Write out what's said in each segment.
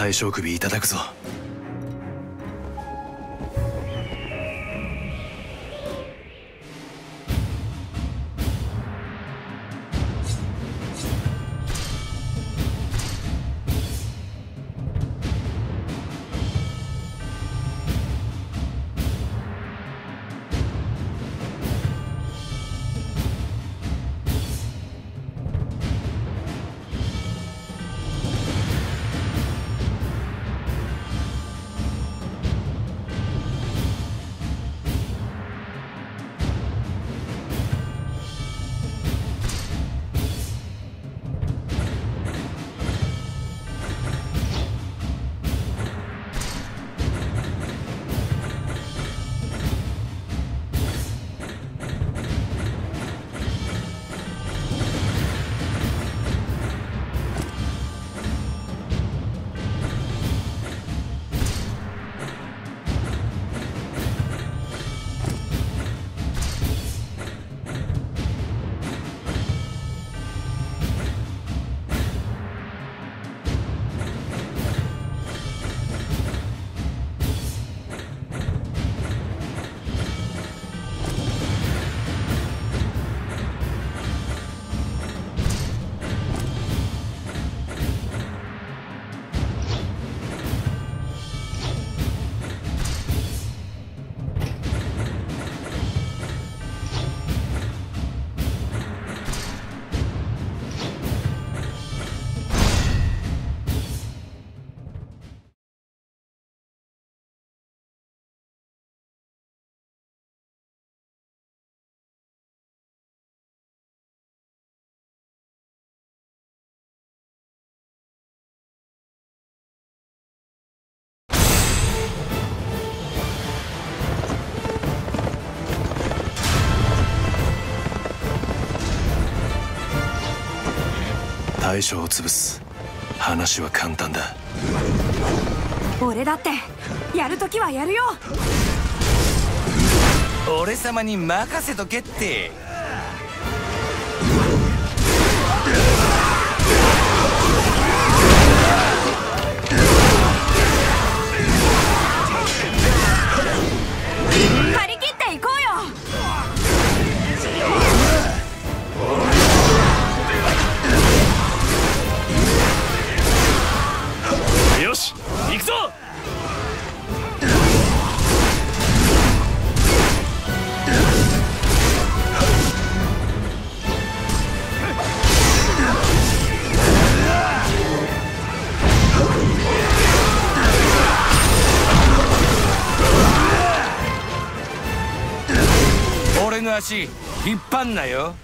大将首いただくぞ。大将を潰す。話は簡単だ。 俺だってやるときはやるよ。 俺様に任せとけって。 張り切っていこうよ。 よし、行くぞ。 俺の足引っ張んなよ。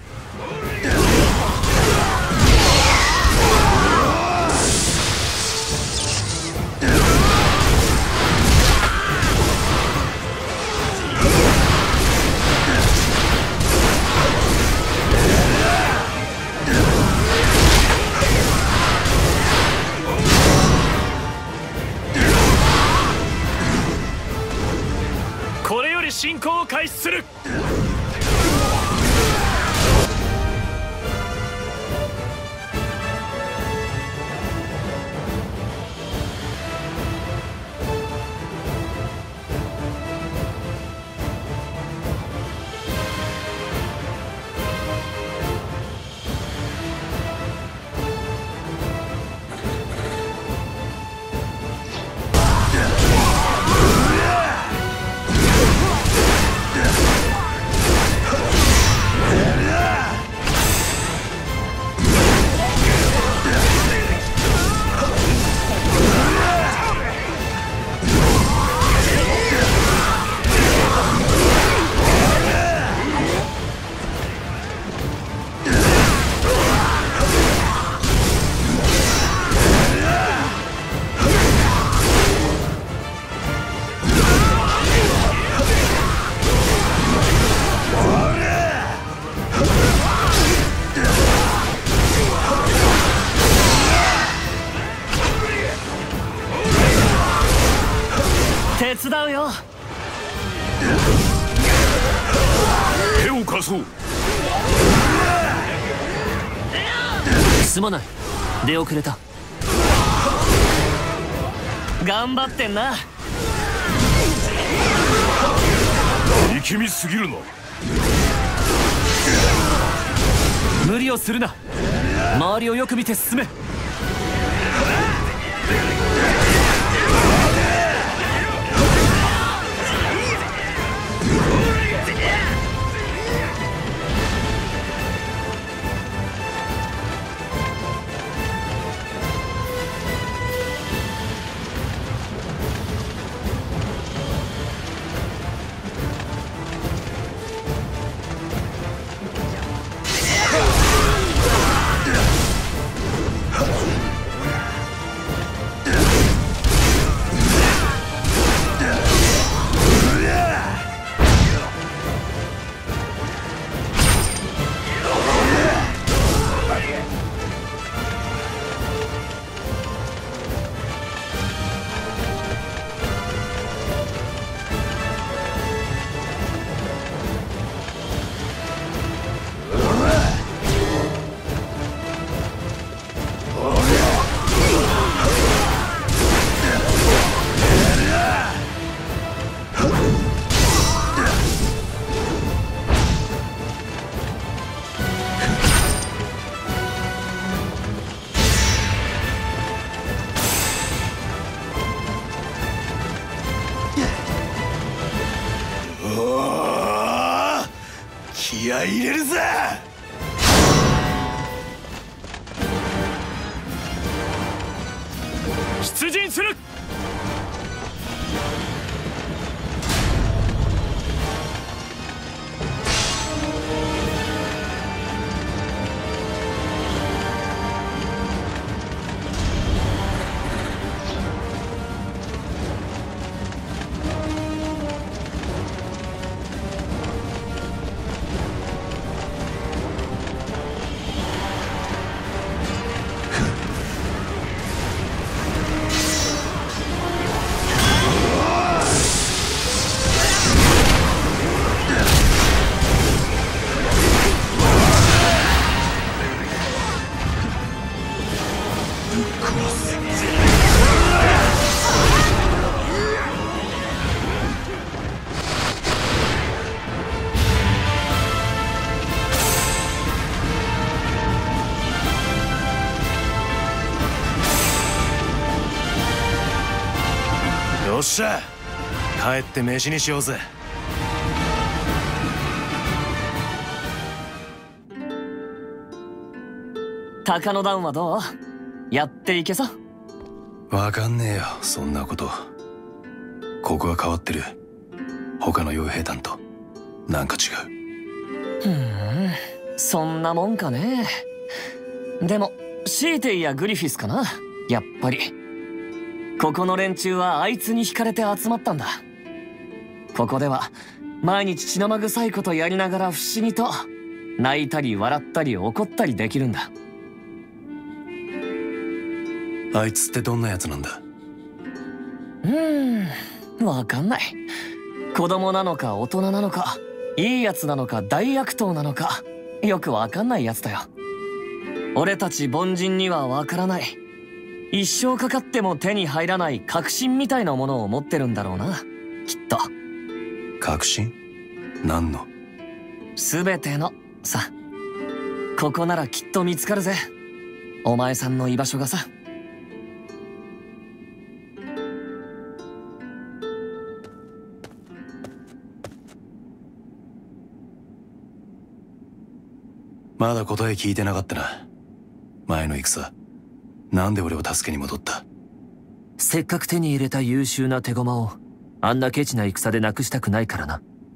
これより進行を開始する。手伝うよ。 手を貸そう。 すまない、出遅れた。 頑張ってんな。 力みすぎるな。 無理をするな。周りをよく見て進め。 気合い入れるぜ。 出陣する。 よっしゃ、帰って飯にしようぜ。 鷹の段はどう？やっていけそう？ わかんねえよ、そんなこと。ここは変わってる。他の傭兵団となんか違う。 そんなもんかね。でもシーテイやグリフィスかな、やっぱり。ここの連中はあいつに惹かれて集まったんだ。ここでは毎日血生臭いことやりながら不思議と泣いたり笑ったり怒ったりできるんだ。 あいつってどんなやつなんだ？ わかんない。子供なのか大人なのか、いいやつなのか大悪党なのか、よくわかんないやつだよ。俺たち凡人にはわからない、一生かかっても手に入らない確信みたいなものを持ってるんだろうな、きっと。 確信？何の？ 全てのさ。ここならきっと見つかるぜ、お前さんの居場所がさ。 まだ答え聞いてなかったな。前の戦、なんで俺を助けに戻った？ せっかく手に入れた優秀な手駒をあんなケチな戦でなくしたくないからな。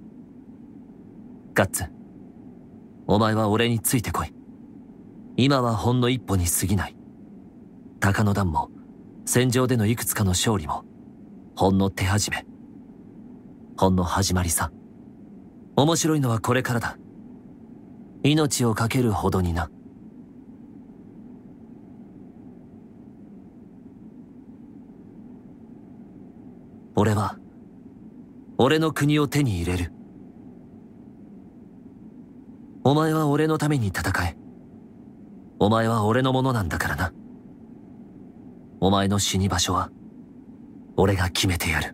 ガッツ、お前は俺についてこい。今はほんの一歩に過ぎない。鷹の段も戦場でのいくつかの勝利もほんの手始め、ほんの始まりさ。面白いのはこれからだ。命を懸けるほどにな。俺は俺の国を手に入れる。お前は俺のために戦え。お前は俺のものなんだからな。お前の死に場所は俺が決めてやる。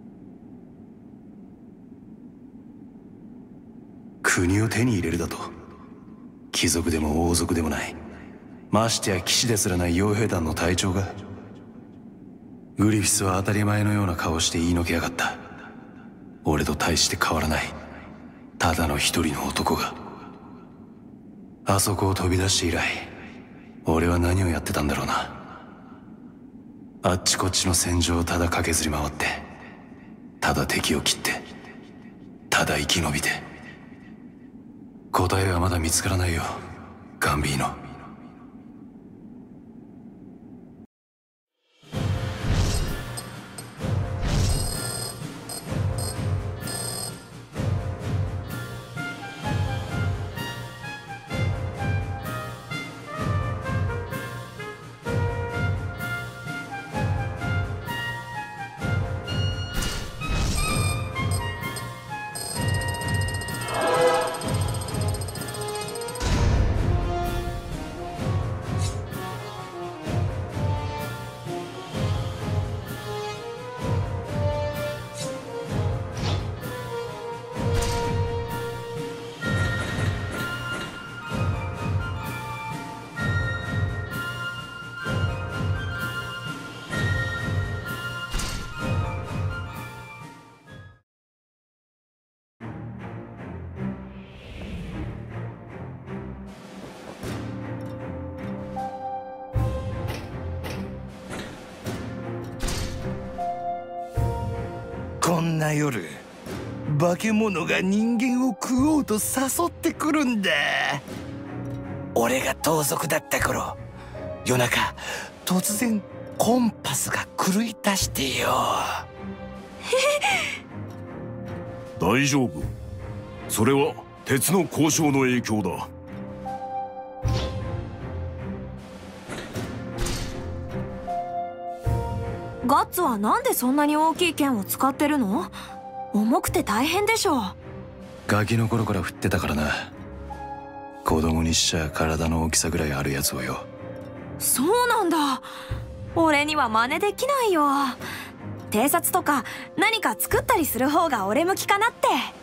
国を手に入れるだと？貴族でも王族でもない、ましてや騎士ですらない傭兵団の隊長が。グリフィスは当たり前のような顔して言いのけやがった。俺と大して変わらないただの一人の男が。あそこを飛び出して以来、俺は何をやってたんだろうな。あっちこっちの戦場をただ駆けずり回って、ただ敵を切って、ただ生き延びて。答えはまだ見つからないよ、ガンビーノ。 こんな夜、化け物が人間を食おうと誘ってくるんだ。俺が盗賊だった頃、夜中突然コンパスが狂い出してよ。 大丈夫。それは鉄の交渉の影響だ。 ガッツはなんでそんなに大きい剣を使ってるの？重くて大変でしょ。 ガキの頃から振ってたからな。子供にしちゃ体の大きさぐらいあるやつをよ。 そうなんだ。俺には真似できないよ。偵察とか何か作ったりする方が俺向きかなって。